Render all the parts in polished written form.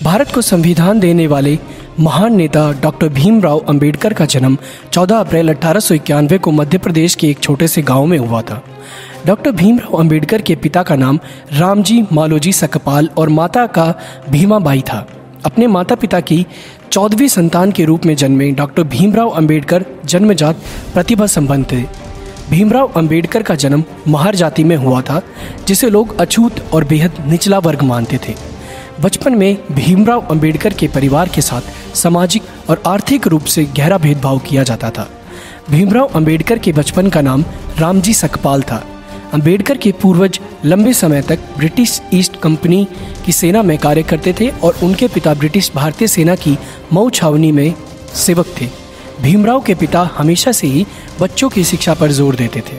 भारत को संविधान देने वाले महान नेता डॉक्टर भीमराव अंबेडकर का जन्म 14 अप्रैल 1891 को मध्य प्रदेश के एक छोटे से गांव में हुआ था। डॉक्टर भीमराव अंबेडकर के पिता का नाम रामजी मालोजी सकपाल और माता का भीमाबाई था। अपने माता पिता की 14वीं संतान के रूप में जन्मे डॉक्टर भीमराव अंबेडकर जन्मजात प्रतिभा संपन्न थे। भीमराव अंबेडकर का जन्म महार जाति में हुआ था, जिसे लोग अछूत और बेहद निचला वर्ग मानते थे। बचपन में भीमराव अंबेडकर के परिवार के साथ सामाजिक और आर्थिक रूप से गहरा भेदभाव किया जाता था। भीमराव अंबेडकर के बचपन का नाम रामजी सकपाल था। अंबेडकर के पूर्वज लंबे समय तक ब्रिटिश ईस्ट कंपनी की सेना में कार्य करते थे और उनके पिता ब्रिटिश भारतीय सेना की मऊ छावनी में सेवक थे। भीमराव के पिता हमेशा से ही बच्चों की शिक्षा पर जोर देते थे।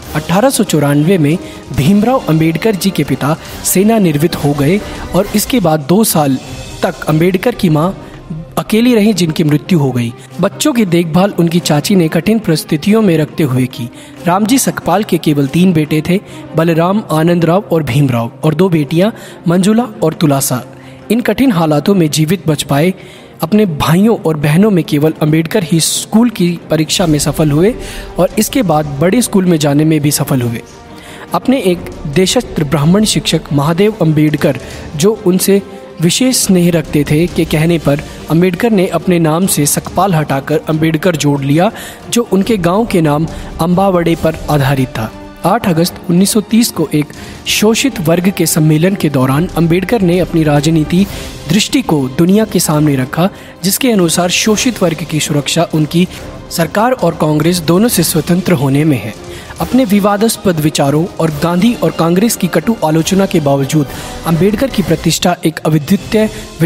1894 में भीमराव अंबेडकर जी के पिता सेना निवृत्त हो गए और इसके बाद 2 साल तक अंबेडकर की मां अकेली रहीं, जिनकी मृत्यु हो गई। बच्चों की देखभाल उनकी चाची ने कठिन परिस्थितियों में रखते हुए की। रामजी सकपाल के केवल 3 बेटे थे, बलराम, आनंदराव और भीमराव, और 2 बेटियां मंजुला और तुलासा। इन कठिन हालातों में जीवित बच पाए। अपने भाइयों और बहनों में केवल अंबेडकर ही स्कूल की परीक्षा में सफल हुए और इसके बाद बड़े स्कूल में जाने में भी सफल हुए। अपने एक देशस्थ ब्राह्मण शिक्षक महादेव अंबेडकर, जो उनसे विशेष स्नेह रखते थे, के कहने पर अंबेडकर ने अपने नाम से सकपाल हटाकर अंबेडकर जोड़ लिया, जो उनके गांव के नाम अम्बावड़े पर आधारित था। 8 अगस्त 1930 को एक शोषित वर्ग के सम्मेलन के दौरान अंबेडकर ने अपनी राजनीति दृष्टि को दुनिया के सामने रखा, जिसके अनुसार शोषित वर्ग की सुरक्षा उनकी सरकार और कांग्रेस दोनों से स्वतंत्र होने में है। अपने विवादास्पद विचारों और गांधी और कांग्रेस की कटु आलोचना के बावजूद अंबेडकर की प्रतिष्ठा एक अद्वितीय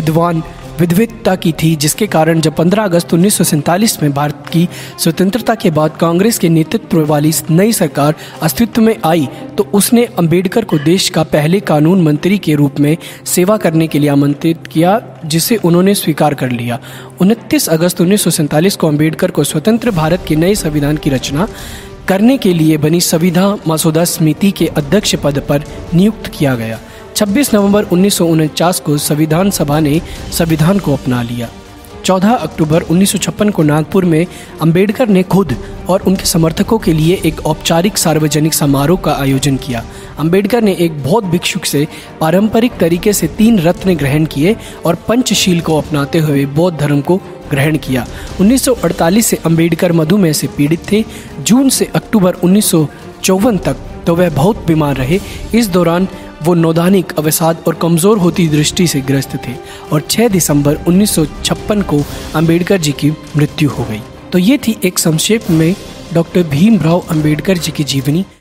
विद्वत्ता की थी, जिसके कारण जब 15 अगस्त 1947 में भारत की स्वतंत्रता के बाद कांग्रेस के नेतृत्व वाली नई सरकार अस्तित्व में आई, तो उसने अंबेडकर को देश का पहले कानून मंत्री के रूप में सेवा करने के लिए आमंत्रित किया, जिसे उन्होंने स्वीकार कर लिया। 29 अगस्त 1947 को अंबेडकर को स्वतंत्र भारत के नए संविधान की रचना करने के लिए बनी संविधान मसौदा समिति के अध्यक्ष पद पर नियुक्त किया गया। 26 नवंबर 1949 को संविधान सभा ने संविधान को अपना लिया। 14 अक्टूबर 1956 को नागपुर में अंबेडकर ने खुद और उनके समर्थकों के लिए एक औपचारिक सार्वजनिक समारोह का आयोजन किया। अंबेडकर ने एक बौद्ध भिक्षुक से पारंपरिक तरीके से 3 रत्न ग्रहण किए और पंचशील को अपनाते हुए बौद्ध धर्म को ग्रहण किया। 1948 से अंबेडकर मधुमेह से पीड़ित थे। जून से अक्टूबर 1954 तक तो वह बहुत बीमार रहे। इस दौरान वो नौदानिक अवसाद और कमज़ोर होती दृष्टि से ग्रस्त थे और 6 दिसंबर 1956 को अंबेडकर जी की मृत्यु हो गई। तो ये थी एक संक्षेप में डॉक्टर भीमराव अंबेडकर जी की जीवनी।